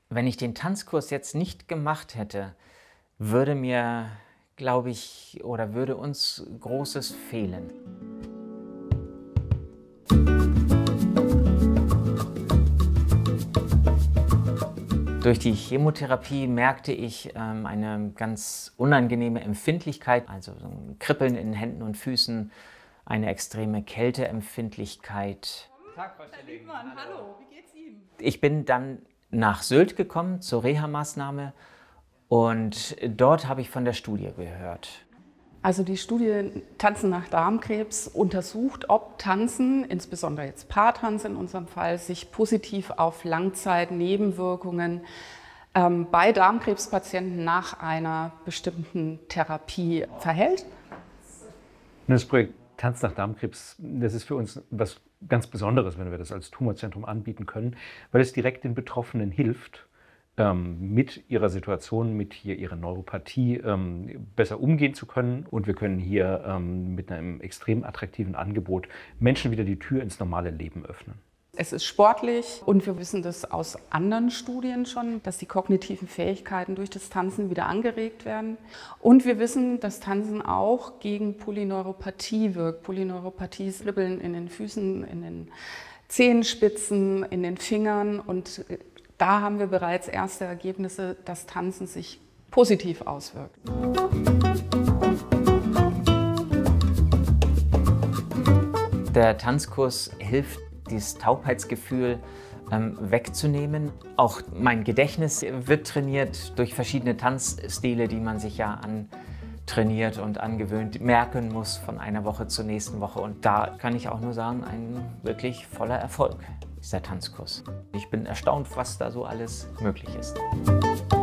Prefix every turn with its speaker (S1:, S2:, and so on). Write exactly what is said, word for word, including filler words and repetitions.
S1: Wenn ich den Tanzkurs jetzt nicht gemacht hätte, würde mir, glaube ich, oder würde uns Großes fehlen. Durch die Chemotherapie merkte ich ähm, eine ganz unangenehme Empfindlichkeit, also so ein Kribbeln in Händen und Füßen, eine extreme Kälteempfindlichkeit.
S2: Tag, Frau Stelling. Hallo, wie geht's Ihnen?
S1: Ich bin dann nach Sylt gekommen zur Reha-Maßnahme und dort habe ich von der Studie gehört.
S2: Also die Studie Tanzen nach Darmkrebs untersucht, ob Tanzen, insbesondere jetzt Paartanz in unserem Fall, sich positiv auf Langzeitnebenwirkungen ähm, bei Darmkrebspatienten nach einer bestimmten Therapie verhält.
S3: Das Projekt Tanz nach Darmkrebs, das ist für uns was ganz Besonderes, wenn wir das als Tumorzentrum anbieten können, weil es direkt den Betroffenen hilft, ähm, mit ihrer Situation, mit hier ihrer Neuropathie ähm, besser umgehen zu können. Und wir können hier ähm, mit einem extrem attraktiven Angebot Menschen wieder die Tür ins normale Leben öffnen.
S2: Es ist sportlich und wir wissen das aus anderen Studien schon, dass die kognitiven Fähigkeiten durch das Tanzen wieder angeregt werden. Und wir wissen, dass Tanzen auch gegen Polyneuropathie wirkt. Polyneuropathie ist Kribbeln in den Füßen, in den Zehenspitzen, in den Fingern. Und da haben wir bereits erste Ergebnisse, dass Tanzen sich positiv auswirkt.
S1: Der Tanzkurs hilft, dieses Taubheitsgefühl ähm, wegzunehmen. Auch mein Gedächtnis wird trainiert durch verschiedene Tanzstile, die man sich ja antrainiert und angewöhnt, merken muss von einer Woche zur nächsten Woche. Und da kann ich auch nur sagen, ein wirklich voller Erfolg ist der Tanzkurs. Ich bin erstaunt, was da so alles möglich ist.